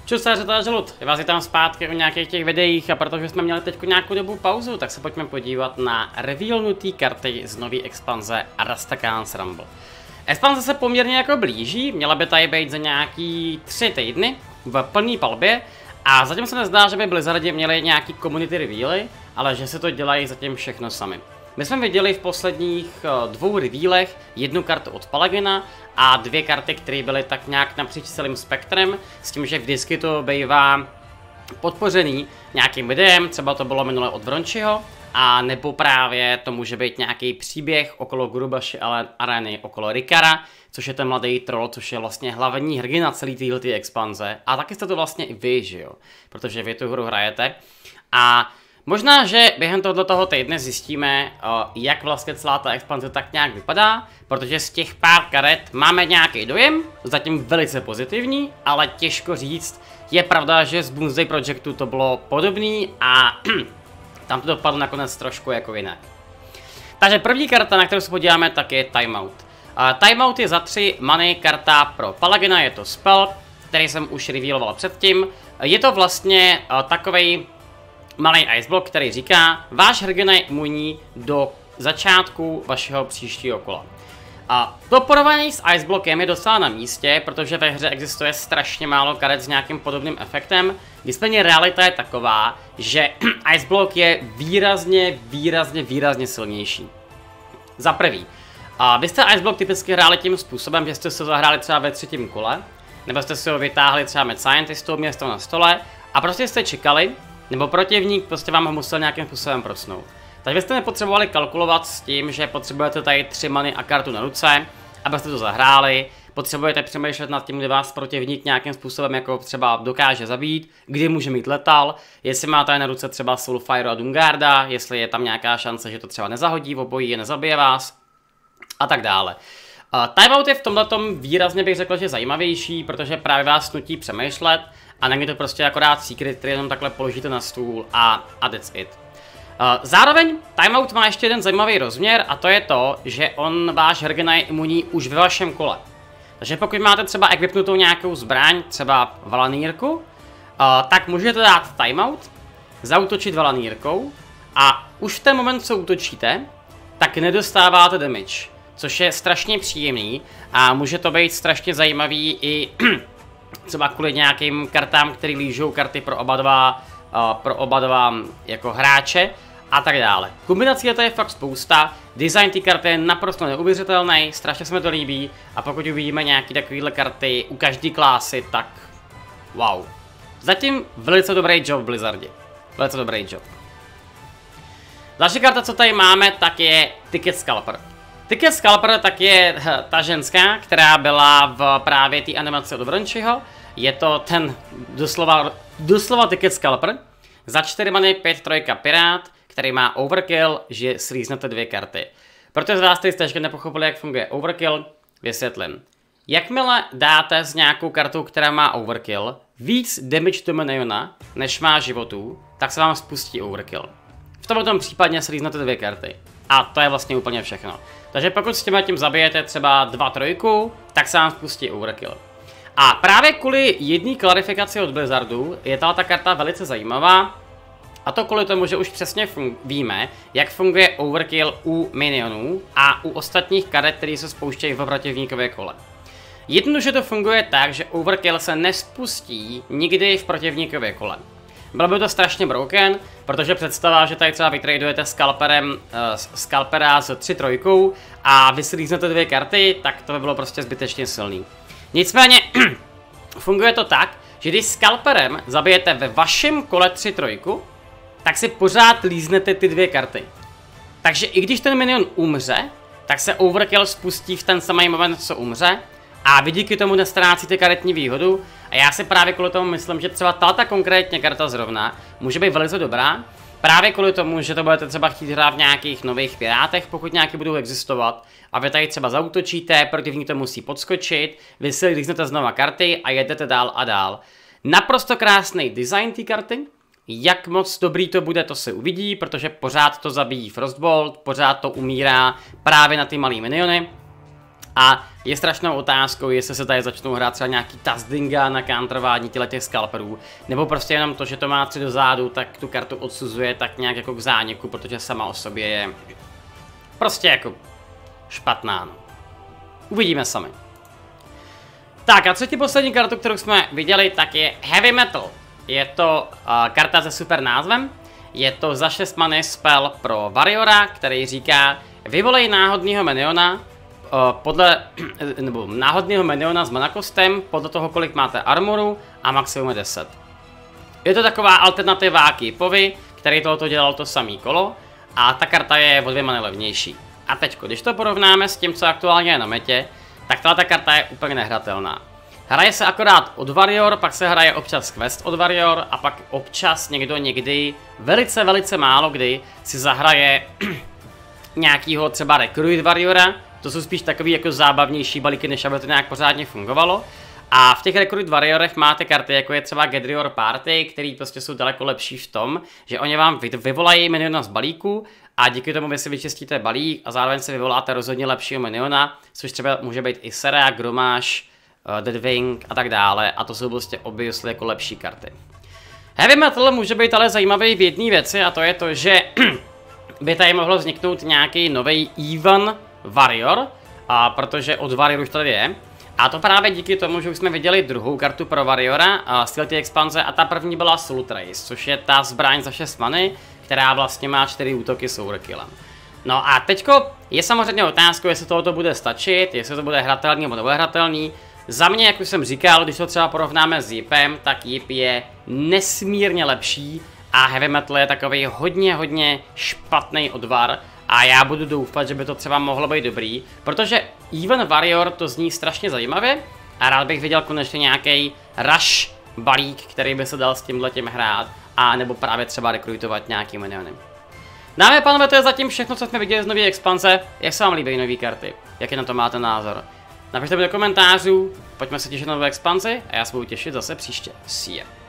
Čus, to je Žalud, já vás vítám zpátky o nějakých těch videích a protože jsme měli teď nějakou dobu pauzu, tak se pojďme podívat na revealnutý karty z nové expanze Arastakaan's Rumble. Expanze se poměrně jako blíží, měla by tady být za nějaký 3 týdny v plný palbě a zatím se nezdá, že by Blizzardi měli nějaký community revealy, ale že se to dělají zatím všechno sami. My jsme viděli v posledních 2 revealech jednu kartu od Paladina a 2 karty, které byly tak nějak napříč celým spektrem, s tím, že vždycky to bývá podpořený nějakým videem, třeba to bylo minule od Vrončiho, a nebo právě to může být nějaký příběh okolo Gurubashi Areny, okolo Rikara, což je ten mladý troll, což je vlastně hlavní hrdina celé této expanze. A taky jste to vlastně i vy, že jo? Protože vy tu hru hrajete. A možná, že během tohoto týdne zjistíme, jak vlastně celá ta expanze tak nějak vypadá, protože z těch pár karet máme nějaký dojem, zatím velice pozitivní, ale těžko říct. Je pravda, že z Doomsday Projectu to bylo podobný a tam to dopadlo nakonec trošku jako jinak. Takže první karta, na kterou se podíváme, tak je Timeout. Timeout je za 3 many karta pro Paladina, je to spell, který jsem už revealoval předtím. Je to vlastně takovej malý iceblock, který říká, váš hrdina je imunní do začátku vašeho příštího kola. A to porovnání s iceblockem je docela na místě, protože ve hře existuje strašně málo karet s nějakým podobným efektem. Nicméně realita je taková, že iceblock je výrazně silnější. Za prvý, vy jste iceblock typicky hráli tím způsobem, že jste se zahráli třeba ve 3. kole, nebo jste si ho vytáhli třeba Mad Scientistou, měli jste ho na stole a prostě jste čekali, nebo protivník prostě vám ho musel nějakým způsobem prosnout. Takže byste nepotřebovali kalkulovat s tím, že potřebujete tady 3 many a kartu na ruce, abyste to zahráli. Potřebujete přemýšlet nad tím, kdy vás protivník nějakým způsobem jako třeba dokáže zabít, kdy může mít letal, jestli máte na ruce třeba Soulfire a Doomguarda, jestli je tam nějaká šance, že to třeba nezahodí v obojí a nezabije vás a tak dále. Timeout je v tomhletom výrazně bych řekl, že zajímavější, protože právě vás nutí přemýšlet a není to prostě akorát secret, který jenom takhle položíte na stůl a that's it. Zároveň Timeout má ještě jeden zajímavý rozměr a to je to, že váš hrdina je imunní už ve vašem kole. Takže pokud máte třeba equipnutou nějakou zbraň, třeba valanírku, tak můžete dát Timeout, zaútočit valanírkou a už v ten moment, co útočíte, tak nedostáváte damage, což je strašně příjemný a může to být strašně zajímavý i třeba kvůli nějakým kartám, který lížou karty pro oba dva jako hráče a tak dále. Kombinací to je fakt spousta, design té karty je naprosto neuvěřitelný, strašně se mi to líbí a pokud uvidíme nějaké takovéhle karty u každé klásy, tak wow. Zatím velice dobrý job Blizzardi, velice dobrý job. Další karta, co tady máme, tak je Ticket Scalper. Ticket Scalper tak je ta ženská, která byla v právě té animaci od Vrončiho. Je to ten doslova Ticket Scalper. Za 4 many 5/3 pirát, který má overkill, že slíznete 2 karty. Protože z vás jste ještě nepochopili, jak funguje overkill, vysvětlím. Jakmile dáte s nějakou kartou, která má overkill, víc damage do miniona, než má životů, tak se vám spustí overkill. V tomto případě slíznete 2 karty. A to je vlastně úplně všechno. Takže pokud s tím zabijete třeba 2/3, tak se vám spustí overkill. A právě kvůli jedné klarifikaci od Blizzardu je ta karta velice zajímavá. A to kvůli tomu, že už přesně víme, jak funguje overkill u minionů a u ostatních karet, které se spouštějí v protivníkové kole. Jednoduše to funguje tak, že overkill se nespustí nikdy v protivníkové kole. Bylo by to strašně broken, protože představa, že tady třeba vytradujete Scalpera s 3/3 a vy si líznete 2 karty, tak to by bylo prostě zbytečně silný. Nicméně funguje to tak, že když Scalperem zabijete ve vašem kole 3/3, tak si pořád líznete ty 2 karty. Takže i když ten minion umře, tak se overkill spustí v ten samý moment, co umře a vy díky tomu nestrácíte karetní výhodu a já si právě kvůli tomu myslím, že třeba tato konkrétně karta zrovna může být velice dobrá. Právě kvůli tomu, že to budete třeba chtít hrát v nějakých nových pirátech, pokud nějaké budou existovat, a vy tady třeba zaútočíte, protivník to musí podskočit, vy si líznete znova karty a jedete dál a dál. Naprosto krásný design té karty, jak moc dobrý to bude, to se uvidí, protože pořád to zabíjí Frostbolt, pořád to umírá právě na ty malý miniony. A je strašnou otázkou, jestli se tady začnou hrát třeba nějaký Tazdinga na counterování těch skalperů, nebo prostě jenom to, že to má 3 dozadu, tak tu kartu odsuzuje tak nějak jako k zániku, protože sama o sobě je prostě jako špatná. No. Uvidíme sami. Tak a třetí poslední kartu, kterou jsme viděli, tak je Heavy Metal. Je to karta se super názvem. Je to za 6 many spell pro Warriora, který říká vyvolej náhodného miniona nebo náhodného miniona s manakostem podle toho, kolik máte armoru a maximum 10. Je to taková alternativa Keepovi, který tohoto dělal to samý kolo a ta karta je o 2 many levnější. A teďko, když to porovnáme s tím, co aktuálně je na metě, tak tato karta je úplně nehratelná. Hraje se akorát od Warrior, pak se hraje občas Quest od Warrior a pak občas někdo někdy, velice málo kdy, si zahraje nějakýho třeba Recruit Warriora. To jsou spíš takový jako zábavnější balíky, než aby to nějak pořádně fungovalo. A v těch Recruit Warriorech máte karty, jako je třeba Gather Your Party, který prostě jsou daleko lepší v tom, že oni vám vyvolají miniona z balíku a díky tomu vy si vyčistíte balík a zároveň si vyvoláte rozhodně lepšího miniona, což třeba může být i Sera, Gromáš, Deadwing a tak dále, a to jsou prostě obviously jako lepší karty. Heavy Metal může být ale zajímavý v jedné věci, a to je to, že by tady mohlo vzniknout nějaký nový Even Warrior, protože od Warrior už tady je. A to právě díky tomu, že už jsme viděli druhou kartu pro Warriora z této expanze, a ta první byla Soul Trace, což je ta zbraň za 6 many, která vlastně má 4 útoky s overkillem. No a teďko je samozřejmě otázka, jestli tohoto bude stačit, jestli to bude hratelný nebo nebude hratelný. Za mě, jak už jsem říkal, když to třeba porovnáme s Yipem, tak Yip je nesmírně lepší a Heavy Metal je takový hodně špatný odvar. A já budu doufat, že by to třeba mohlo být dobrý, protože Even Warrior to zní strašně zajímavě a rád bych viděl konečně nějaký rush balík, který by se dal s tímhletím hrát, a nebo právě třeba rekrutovat nějaký miniony. Dámy a pánové, to je zatím všechno, co jsme viděli z nové expanze. Jak se vám líbí nové karty? Jaký na to máte názor? Napište mi do komentářů, pojďme se těšit na nové expanzi a já se budu těšit zase příště. See ya.